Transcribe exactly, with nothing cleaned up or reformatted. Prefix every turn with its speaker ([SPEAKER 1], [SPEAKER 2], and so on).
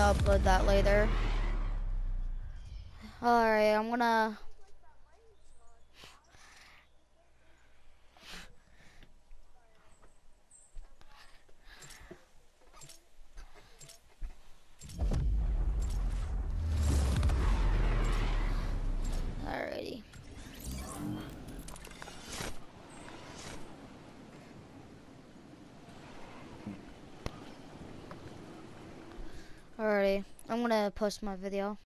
[SPEAKER 1] gonna upload that later. Alright, I'm gonna... Alrighty. Alrighty, I'm gonna post my video.